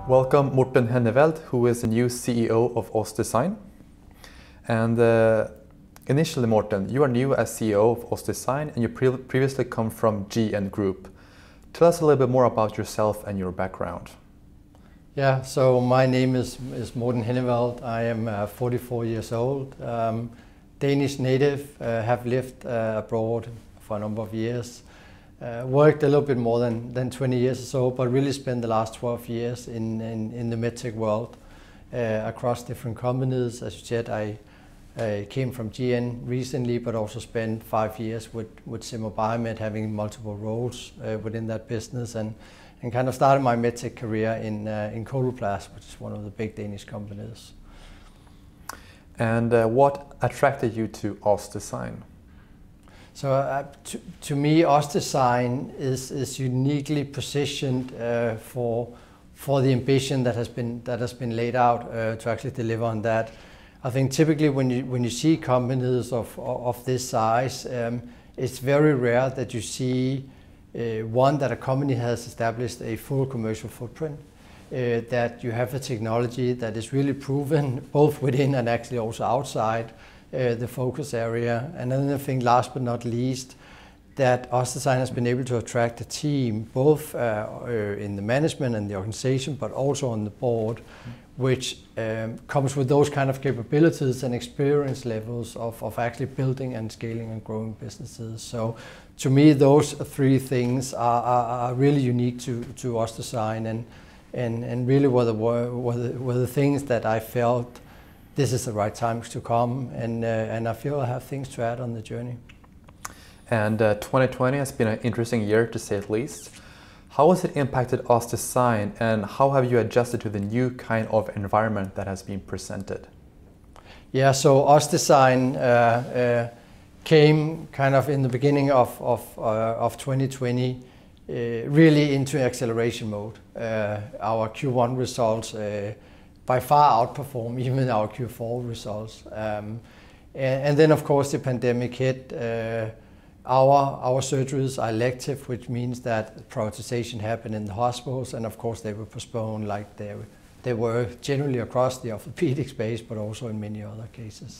Welcome Morten Henneveld, who is the new CEO of OssDsign. And initially, Morten, you are new as CEO of OssDsign and you previously come from GN Group. Tell us a little bit more about yourself and your background. Yeah, so my name is Morten Henneveld. I am 44 years old, Danish native, have lived abroad for a number of years. Worked a little bit more than 20 years or so, but really spent the last 12 years in the medtech world across different companies. As you said, I came from GN recently, but also spent 5 years with Zimmer Biomet, having multiple roles within that business, and kind of started my medtech career in Coloplast, which is one of the big Danish companies. And what attracted you to OssDsign? So to me, OssDsign is uniquely positioned for the ambition that has been laid out to actually deliver on that. I think typically when you see companies of this size, it's very rare that you see that a company has established a full commercial footprint, that you have a technology that is really proven both within and actually also outside the focus area. And then I think last but not least, that OssDsign has been able to attract a team both in the management and the organization, but also on the board, which comes with those kind of capabilities and experience levels of actually building and scaling and growing businesses. So to me, those three things are really unique to OssDsign, and really were the things that I felt this is the right time to come, and I feel I have things to add on the journey. And 2020 has been an interesting year, to say the least. How has it impacted OssDsign, and how have you adjusted to the new kind of environment that has been presented? Yeah, so OssDsign came kind of in the beginning of 2020 really into acceleration mode. Our Q1 results by far outperform even our Q4 results. And then of course the pandemic hit. Our surgeries are elective, which means that prioritization happened in the hospitals, and of course they were postponed like they were generally across the orthopedic space, but also in many other cases.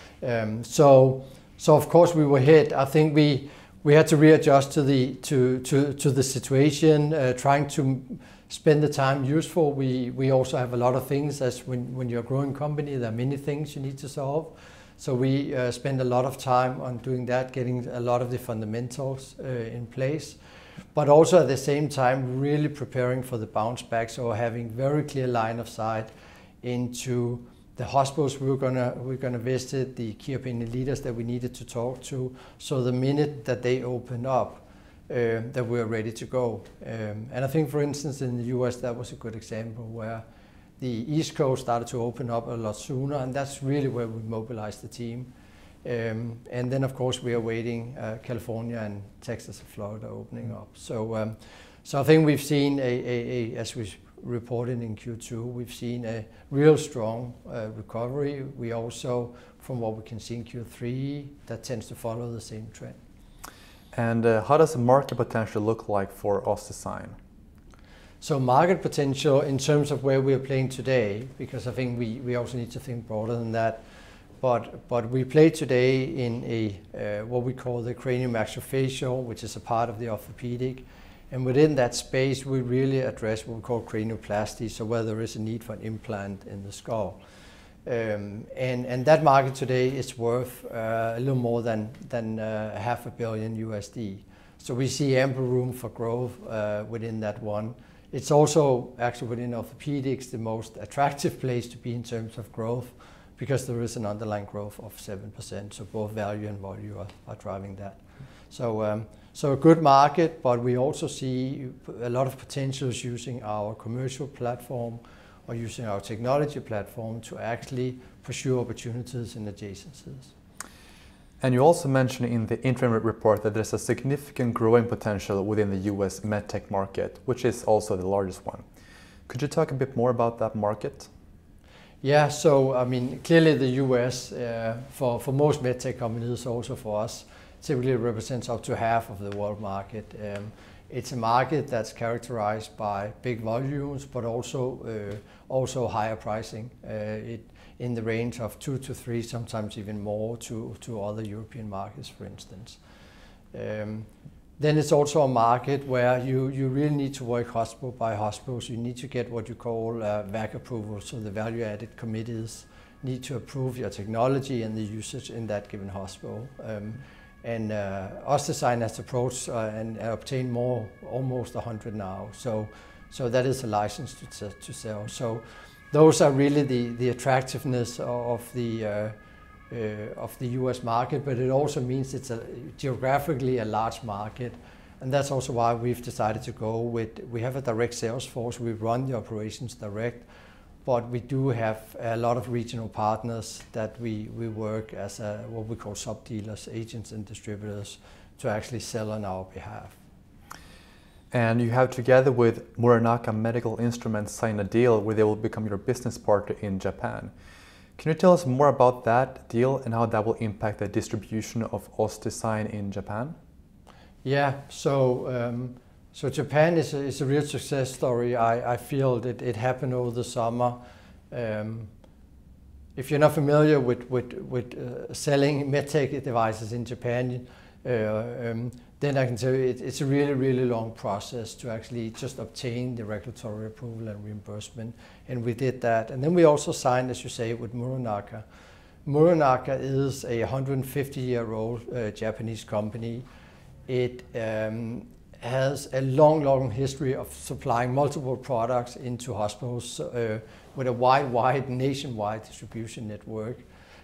So of course we were hit. I think we had to readjust to the situation, trying to spend the time useful. We also have a lot of things, as when you're a growing company, there are many things you need to solve. So we spend a lot of time on doing that, getting a lot of the fundamentals in place, but also at the same time really preparing for the bounce back. So having very clear line of sight into the hospitals we're gonna visit, the key opinion leaders that we needed to talk to. So the minute that they open up, that we're ready to go. And I think, for instance, in the US, that was a good example where the East Coast started to open up a lot sooner, and that's really where we mobilized the team. And then, of course, we are waiting California and Texas and Florida opening up. So I think we've seen as we reported in Q2, we've seen a real strong recovery. We also, from what we can see in Q3, that tends to follow the same trend. And how does the market potential look like for OssDsign? So market potential in terms of where we are playing today, because I think we also need to think broader than that. But we play today in a what we call the craniomaxillofacial, which is a part of the orthopedic. And within that space, we really address what we call cranioplasty, so where there is a need for an implant in the skull. And that market today is worth a little more than $500 million. So we see ample room for growth within that one. It's also actually within orthopedics the most attractive place to be in terms of growth, because there is an underlying growth of 7%. So both value and volume are driving that. So a good market, but we also see a lot of potentials using our commercial platform or using our technology platform to actually pursue opportunities in adjacencies. And you also mentioned in the interim report that there's a significant growing potential within the US medtech market, which is also the largest one. Could you talk a bit more about that market? Yeah, so I mean, clearly the US, for most medtech companies, also for us, typically represents up to half of the world market. it's a market that's characterized by big volumes, but also higher pricing. In the range of 2 to 3, sometimes even more to other European markets, for instance. Then it's also a market where you really need to work hospital by hospital. So you need to get what you call VAC approval. So the value-added committees need to approve your technology and the usage in that given hospital. And OssDsign has approached and obtained almost 100 now. So that is a license to sell. So those are really the attractiveness of the US market, but it also means it's geographically a large market. And that's also why we've decided to go with, we have a direct sales force, we run the operations direct, but we do have a lot of regional partners that we work as what we call sub-dealers, agents and distributors, to actually sell on our behalf. And you have, together with Muranaka Medical Instruments, signed a deal where they will become your business partner in Japan. Can you tell us more about that deal and how that will impact the distribution of OssDsign in Japan? Yeah, so Japan is a real success story. I feel that it happened over the summer. If you're not familiar with selling medtech devices in Japan, then I can tell you it's a really, really long process to actually just obtain the regulatory approval and reimbursement. And we did that. And then we also signed, as you say, with Muranaka. Muranaka is a 150-year-old Japanese company. It has a long history of supplying multiple products into hospitals with a wide nationwide distribution network.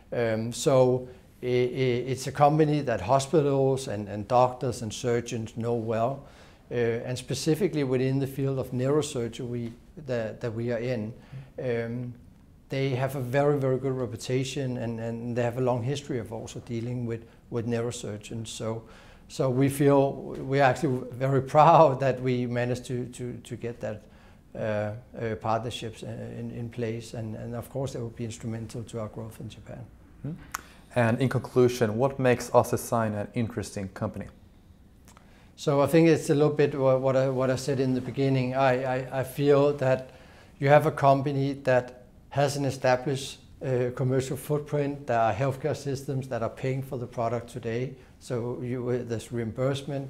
So it's a company that hospitals and doctors and surgeons know well, and specifically within the field of neurosurgery that we are in. They have a very good reputation, and they have a long history of also dealing with neurosurgeons. So we feel we're actually very proud that we managed to get that partnerships in place, and of course they will be instrumental to our growth in Japan. Mm-hmm. And in conclusion, what makes OssDsign an interesting company? So I think it's a little bit what I said in the beginning. I feel that you have a company that has an established commercial footprint. There are healthcare systems that are paying for the product today. So there's reimbursement,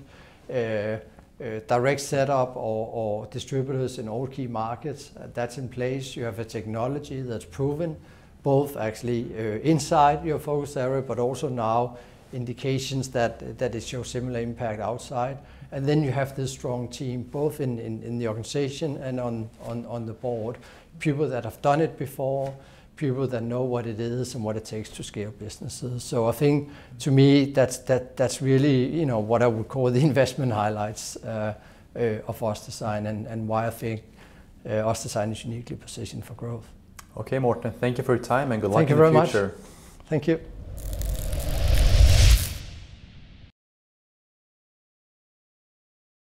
direct setup or distributors in all key markets. That's in place. You have a technology that's proven, both actually inside your focus area, but also now indications that it shows similar impact outside. And then you have this strong team, both in the organization and on the board. People that have done it before, people that know what it is and what it takes to scale businesses. So I think, to me, that's really what I would call the investment highlights of OssDsign, and why I think OssDsign is uniquely positioned for growth. Okay, Morten, thank you for your time and good luck in the future. Thank you very much. Thank you.